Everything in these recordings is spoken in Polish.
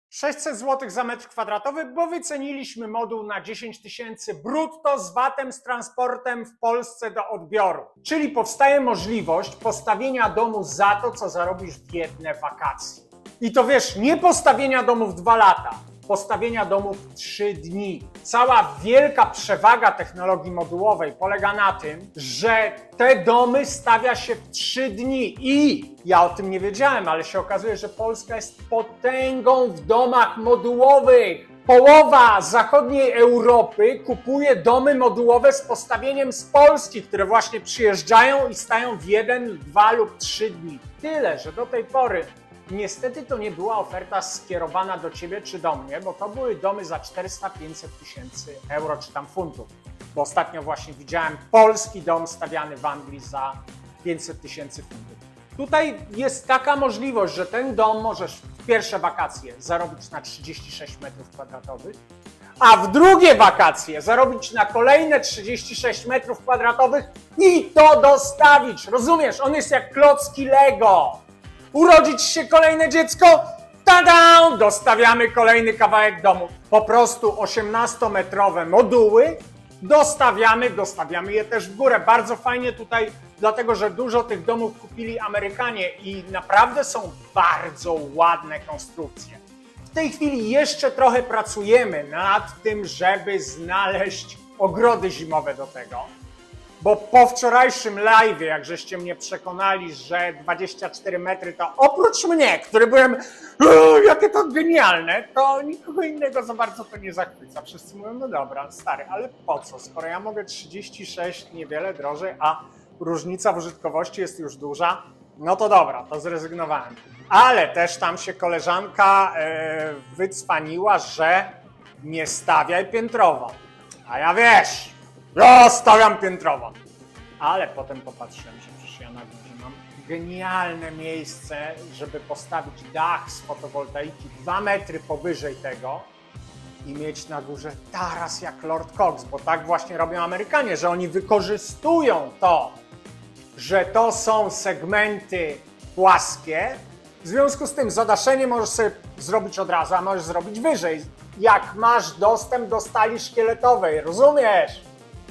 600 zł za metr kwadratowy, bo wyceniliśmy moduł na 10 tysięcy brutto z VAT-em, z transportem w Polsce do odbioru. Czyli powstaje możliwość postawienia domu za to, co zarobisz w jedne wakacje. I to wiesz, nie postawienia domu w 2 lata, postawienia domu w 3 dni. Cała wielka przewaga technologii modułowej polega na tym, że te domy stawia się w 3 dni. I ja o tym nie wiedziałem, ale się okazuje, że Polska jest potęgą w domach modułowych. Połowa zachodniej Europy kupuje domy modułowe z postawieniem z Polski, które właśnie przyjeżdżają i stają w 1, 2 lub 3 dni. Tyle, że do tej pory niestety to nie była oferta skierowana do ciebie czy do mnie, bo to były domy za 400-500 tysięcy euro czy tam funtów. Bo ostatnio właśnie widziałem polski dom stawiany w Anglii za 500 tysięcy funtów. Tutaj jest taka możliwość, że ten dom możesz w pierwsze wakacje zarobić na 36 metrów kwadratowych, a w drugie wakacje zarobić na kolejne 36 metrów kwadratowych i to dostawić. Rozumiesz? On jest jak klocki Lego. Urodzić się kolejne dziecko, tada! Dostawiamy kolejny kawałek domu. Po prostu 18-metrowe moduły dostawiamy je też w górę. Bardzo fajnie tutaj, dlatego że dużo tych domów kupili Amerykanie i naprawdę są bardzo ładne konstrukcje. W tej chwili jeszcze trochę pracujemy nad tym, żeby znaleźć ogrody zimowe do tego. Bo po wczorajszym live'ie, jak żeście mnie przekonali, że 24 metry to oprócz mnie, który byłem, jakie to genialne, to nikogo innego za bardzo to nie zachwyca. Wszyscy mówią, no dobra, stary, ale po co? Skoro ja mogę 36 niewiele drożej, a różnica w użytkowości jest już duża, no to dobra, to zrezygnowałem. Ale też tam się koleżanka wycwaniła, że nie stawiaj piętrowo. A ja wiesz, ja stawiam piętrowo. Ale potem popatrzyłem się, przecież ja na górze mam genialne miejsce, żeby postawić dach z fotowoltaiki 2 metry powyżej tego i mieć na górze taras jak Lord Cox, bo tak właśnie robią Amerykanie, że oni wykorzystują to, że to są segmenty płaskie. W związku z tym zadaszenie możesz sobie zrobić od razu, a możesz zrobić wyżej, jak masz dostęp do stali szkieletowej, rozumiesz?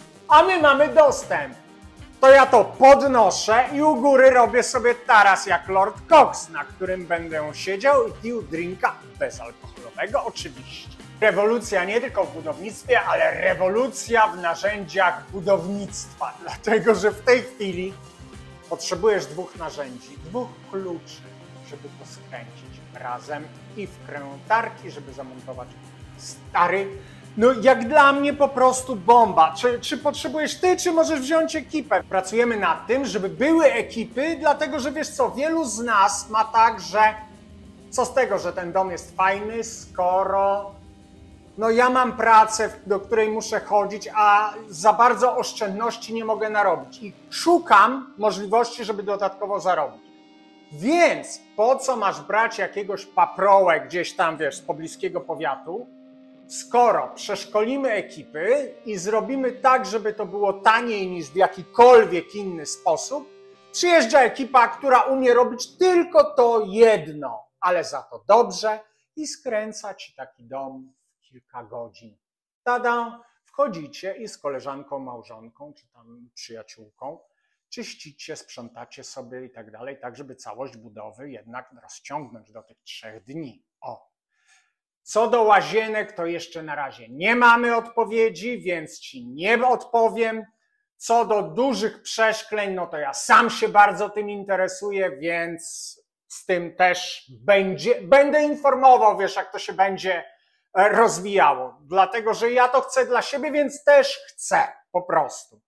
A my mamy dostęp. To ja to podnoszę i u góry robię sobie taras jak Lord Cox, na którym będę siedział i pił drinka bezalkoholowego oczywiście. Rewolucja nie tylko w budownictwie, ale rewolucja w narzędziach budownictwa. Dlatego, że w tej chwili potrzebujesz 2 narzędzi, 2 kluczy, żeby to skręcić razem i wkrętarki, żeby zamontować stary. No jak dla mnie po prostu bomba. Czy potrzebujesz ty, czy możesz wziąć ekipę? Pracujemy nad tym, żeby były ekipy, dlatego że wiesz co, wielu z nas ma tak, że co z tego, że ten dom jest fajny, skoro no ja mam pracę, do której muszę chodzić, a za bardzo oszczędności nie mogę narobić i szukam możliwości, żeby dodatkowo zarobić. Więc po co masz brać jakiegoś paprołę gdzieś tam, wiesz, z pobliskiego powiatu, skoro przeszkolimy ekipy i zrobimy tak, żeby to było taniej niż w jakikolwiek inny sposób, przyjeżdża ekipa, która umie robić tylko to jedno, ale za to dobrze i skręca ci taki dom w kilka godzin. Tada! Wchodzicie i z koleżanką, małżonką czy tam przyjaciółką czyścicie, sprzątacie sobie i tak dalej, tak żeby całość budowy jednak rozciągnąć do tych 3 dni. O! Co do łazienek, to jeszcze na razie nie mamy odpowiedzi, więc ci nie odpowiem. Co do dużych przeszkleń, no to ja sam się bardzo tym interesuję, więc z tym też będę informował, wiesz, jak to się będzie rozwijało. Dlatego, że ja to chcę dla siebie, więc też chcę po prostu.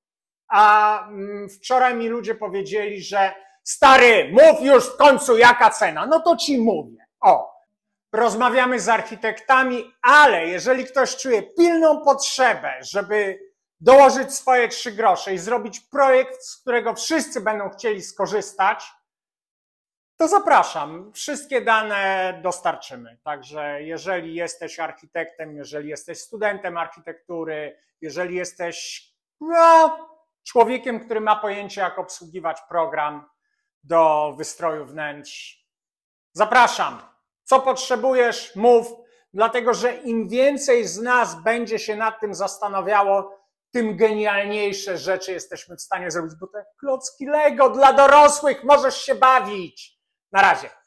A wczoraj mi ludzie powiedzieli, że stary, mów już w końcu jaka cena. No to ci mówię. O. Rozmawiamy z architektami, ale jeżeli ktoś czuje pilną potrzebę, żeby dołożyć swoje 3 grosze i zrobić projekt, z którego wszyscy będą chcieli skorzystać, to zapraszam. Wszystkie dane dostarczymy. Także jeżeli jesteś architektem, jeżeli jesteś studentem architektury, jeżeli jesteś człowiekiem, który ma pojęcie, jak obsługiwać program do wystroju wnętrz, zapraszam. Co potrzebujesz, mów. Dlatego, że im więcej z nas będzie się nad tym zastanawiało, tym genialniejsze rzeczy jesteśmy w stanie zrobić, bo te klocki Lego dla dorosłych możesz się bawić. Na razie.